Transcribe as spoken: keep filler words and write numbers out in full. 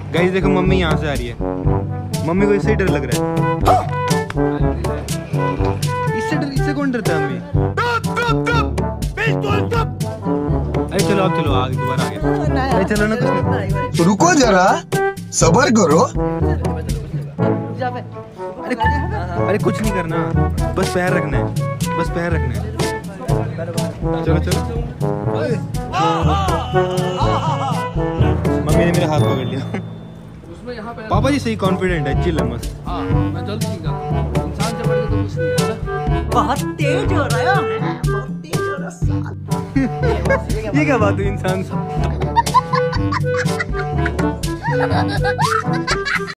Guys देखो mummy यहाँ से आ रही है, मम्मी को इससे डर लग रहा है। इससे डर, इससे कौन डरता है मम्मी? अरे चलो अब चलो, आगे दोबारा आ गया। अरे चलो ना, कुछ नहीं। रुको जरा, सब्र करो। अरे अरे कुछ नहीं करना, बस पैर रखना है, बस पैर रखना है। चलो चलो। मम्मी ने मेरा हाथ पकड़ लिया। पापा जी सही कॉन्फिडेंट है, चिल है मस्त। मैं जल्द सीखा, इंसान से बढ़ के तो कुछ नहीं है। बहुत तेज हो रहा है, बहुत तेज हो रहा है। ये क्या बात हुई इंसान से?